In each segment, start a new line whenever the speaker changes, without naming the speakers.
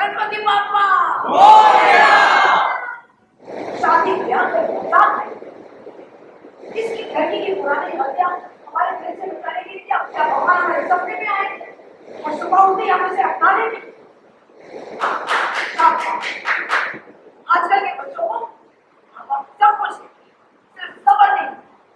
गणपति बाप्पा शादी ब्याह इसकी घटी की पुरानी हत्या हमारे घर से निकालने के लिए अब क्या भगवान हमारे सपने में आए और सुबह उठते हम इसे अपना लेंगे। आजकल के बच्चों को सब कुछ सिर्फ सबर नहीं,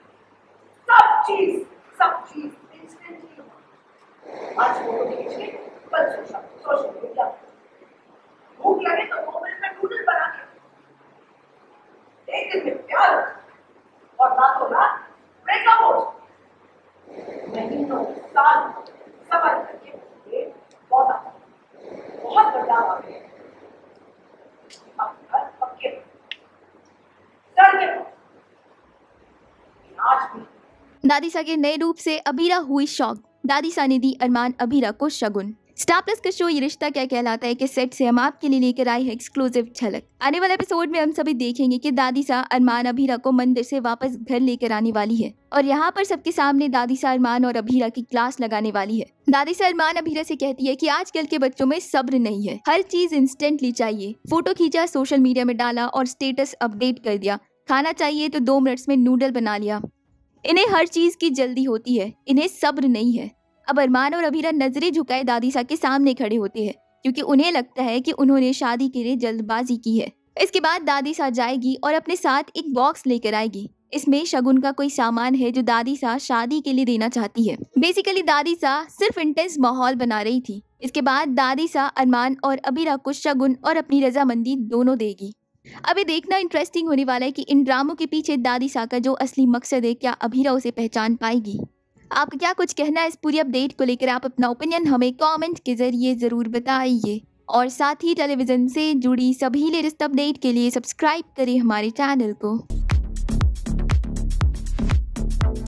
सब चीज इंस्टेंटली। आज फोटो खींच के कल सोशल मीडिया, भूख लगे तो 2 मिनट में नूडल बना के, एक दिन में प्यार और रातों रात ब्रेकअप हो, महीनों साल सबर करके बहुत बदलाव आ गए। अब घर पक्के सड़कें आज भी।
दादीसा के नए रूप से अबीरा हुई शॉक। दादीसा ने दी अरमान अबीरा को शगुन। स्टार प्लस का शो ये रिश्ता क्या कहलाता है के सेट से हम आपके लिए लेकर आए हैं एक्सक्लूसिव झलक। आने वाले एपिसोड में हम सभी देखेंगे कि दादीसा अरमान अबीरा को मंदिर से वापस घर लेकर आने वाली है और यहाँ पर सबके सामने दादीसा अरमान और अबीरा की क्लास लगाने वाली है। दादीसा अरमान अबीरा से कहती है कि आजकल के बच्चों में सब्र नहीं है, हर चीज इंस्टेंटली चाहिए। फोटो खींचा, सोशल मीडिया में डाला और स्टेटस अपडेट कर दिया। खाना चाहिए तो 2 मिनट्स में नूडल बना लिया। इन्हें हर चीज की जल्दी होती है, इन्हें सब्र नहीं है। अब अरमान और अबीरा नजरें झुकाए दादीसा के सामने खड़े होते हैं क्योंकि उन्हें लगता है कि उन्होंने शादी के लिए जल्दबाजी की है। इसके बाद दादीसा जाएगी और अपने साथ एक बॉक्स लेकर आएगी। इसमें शगुन का कोई सामान है जो दादीसा शादी के लिए देना चाहती है। बेसिकली दादीसा सिर्फ इंटेंस माहौल बना रही थी। इसके बाद दादीसा अरमान और अबीरा को शगुन और अपनी रजामंदी दोनों देगी। अभी देखना इंटरेस्टिंग होने वाला है कि इन ड्रामों के पीछे दादीसा का जो असली मकसद है, क्या अबीरा उसे पहचान पाएगी। आपका क्या कुछ कहना है इस पूरी अपडेट को लेकर? आप अपना ओपिनियन हमें कमेंट के जरिए जरूर बताइए और साथ ही टेलीविजन से जुड़ी सभी लेटेस्ट अपडेट के लिए सब्सक्राइब करें हमारे चैनल को।